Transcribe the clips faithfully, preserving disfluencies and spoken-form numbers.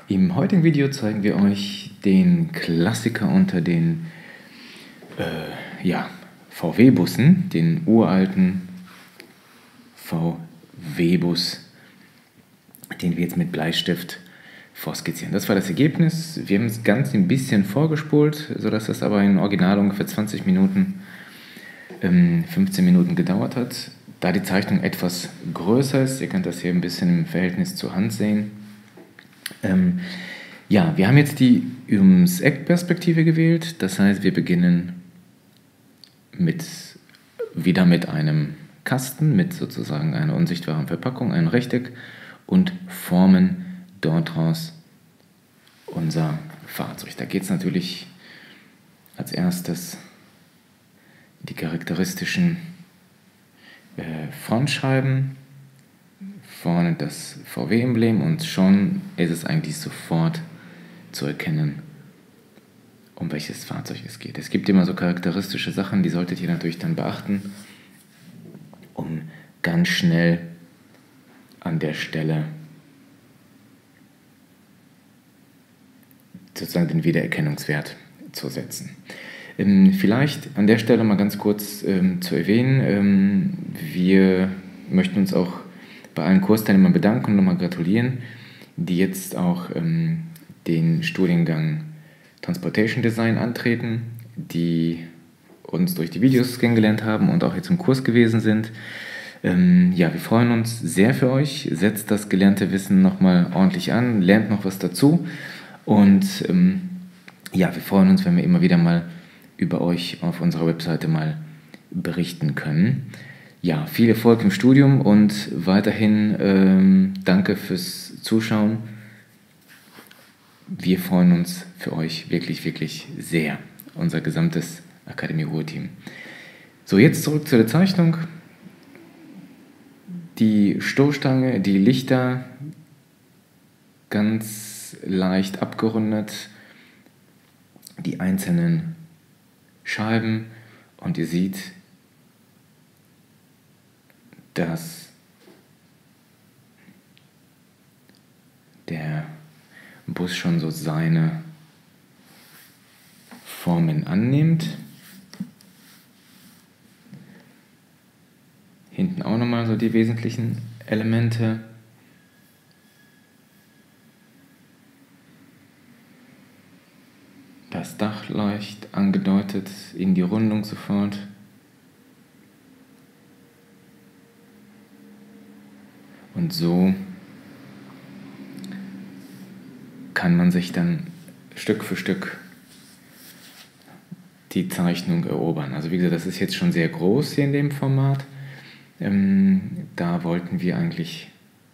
Im heutigen Video zeigen wir euch den Klassiker unter den äh, ja, V W-Bussen, den uralten V W-Bus, den wir jetzt mit Bleistift vorskizzieren. Das war das Ergebnis. Wir haben es ganz ein bisschen vorgespult, sodass das aber in Original ungefähr zwanzig Minuten, ähm, fünfzehn Minuten gedauert hat. Da die Zeichnung etwas größer ist, ihr könnt das hier ein bisschen im Verhältnis zur Hand sehen. Ähm, ja, wir haben jetzt die ums Eck-Perspektive gewählt. Das heißt, wir beginnen mit, wieder mit einem Kasten, mit sozusagen einer unsichtbaren Verpackung, einem Rechteck, und formen dort raus unser Fahrzeug. Da geht es natürlich als erstes die charakteristischen äh, Frontscheiben, vorne das V W-Emblem, und schon ist es eigentlich sofort zu erkennen, um welches Fahrzeug es geht. Es gibt immer so charakteristische Sachen, die solltet ihr natürlich dann beachten, um ganz schnell an der Stelle sozusagen den Wiedererkennungswert zu setzen. Ähm, vielleicht an der Stelle mal ganz kurz ähm, zu erwähnen, ähm, wir möchten uns auch bei allen Kursteilnehmern bedanken und nochmal gratulieren, die jetzt auch ähm, den Studiengang Transportation Design antreten, die uns durch die Videos kennengelernt haben und auch jetzt im Kurs gewesen sind. Ähm, ja, wir freuen uns sehr für euch. Setzt das gelernte Wissen nochmal ordentlich an, lernt noch was dazu. Und ähm, ja, wir freuen uns, wenn wir immer wieder mal über euch auf unserer Webseite mal berichten können. Ja, viel Erfolg im Studium und weiterhin ähm, danke fürs Zuschauen. Wir freuen uns für euch wirklich, wirklich sehr, unser gesamtes Akademie Ruhr-Team. So, jetzt zurück zu der Zeichnung. Die Stoßstange, die Lichter, ganz leicht abgerundet, die einzelnen Scheiben, und ihr seht, dass der Bus schon so seine Formen annimmt. Hinten auch nochmal so die wesentlichen Elemente. Das Dach leicht angedeutet, in die Rundung sofort. Und so kann man sich dann Stück für Stück die Zeichnung erobern. Also wie gesagt, das ist jetzt schon sehr groß hier in dem Format. Ähm, da wollten wir eigentlich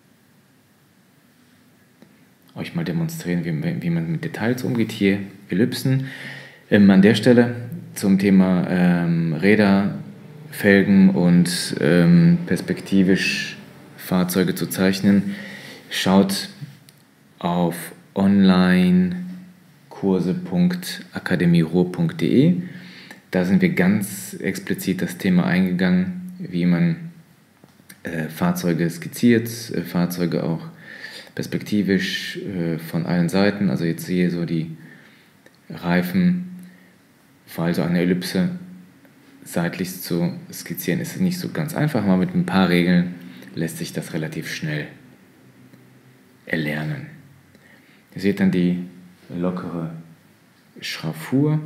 euch mal demonstrieren, wie, wie man mit Details umgeht. Hier Ellipsen. Ähm, an der Stelle zum Thema ähm, Räder, Felgen und ähm, perspektivisch Fahrzeuge zu zeichnen. Schaut auf onlinekurse punkt akademieruhr punkt de. Da sind wir ganz explizit das Thema eingegangen, wie man äh, Fahrzeuge skizziert, äh, Fahrzeuge auch perspektivisch äh, von allen Seiten. Also jetzt hier so die Reifen, also eine Ellipse seitlich zu skizzieren, ist nicht so ganz einfach, aber mit ein paar Regeln lässt sich das relativ schnell erlernen. Ihr seht dann die lockere Schraffur.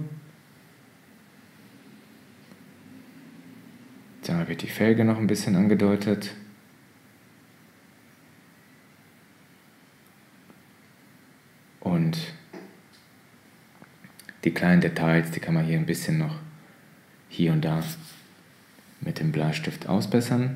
Da wird die Felge noch ein bisschen angedeutet. Und die kleinen Details, die kann man hier ein bisschen noch hier und da mit dem Bleistift ausbessern.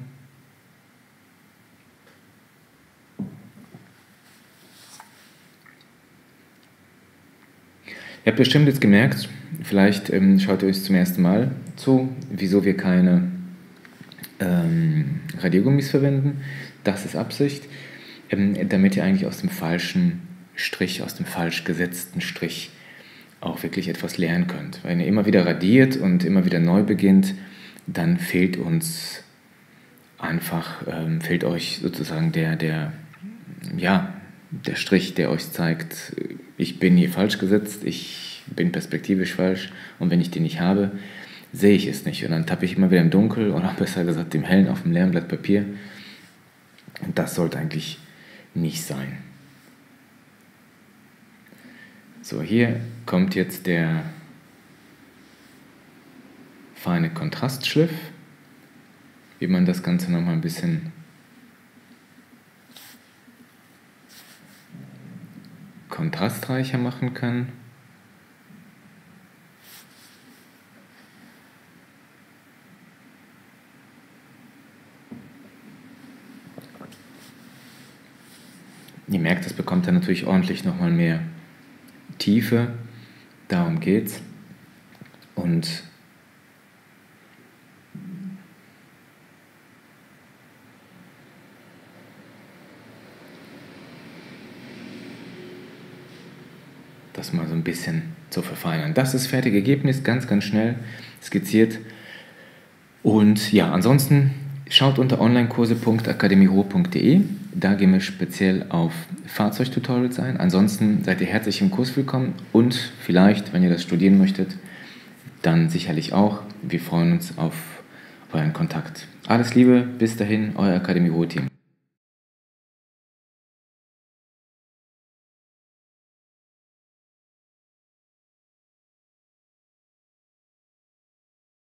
Ihr habt bestimmt jetzt gemerkt, vielleicht ähm, schaut ihr euch zum ersten Mal zu, wieso wir keine ähm, Radiergummis verwenden. Das ist Absicht, ähm, damit ihr eigentlich aus dem falschen Strich, aus dem falsch gesetzten Strich auch wirklich etwas lernen könnt. Wenn ihr immer wieder radiert und immer wieder neu beginnt, dann fehlt uns einfach, ähm, fehlt euch sozusagen der, der, ja, der Strich, der euch zeigt, ich bin hier falsch gesetzt, ich bin perspektivisch falsch und wenn ich den nicht habe, sehe ich es nicht. Und dann tappe ich immer wieder im Dunkel oder besser gesagt im Hellen auf dem leeren Blatt Papier. Und das sollte eigentlich nicht sein. So, hier kommt jetzt der feine Kontrastschliff, wie man das Ganze nochmal ein bisschen kontrastreicher machen kann. Ihr merkt, das bekommt dann natürlich ordentlich nochmal mehr Tiefe. Darum geht's. Und das mal so ein bisschen zu verfeinern. Das ist das fertige Ergebnis, ganz, ganz schnell skizziert. Und ja, ansonsten schaut unter onlinekurse punkt akademieruhr punkt de. Da gehen wir speziell auf Fahrzeugtutorials ein. Ansonsten seid ihr herzlich im Kurs willkommen und vielleicht, wenn ihr das studieren möchtet, dann sicherlich auch. Wir freuen uns auf euren Kontakt. Alles Liebe, bis dahin, euer Akademie Ruhr Team.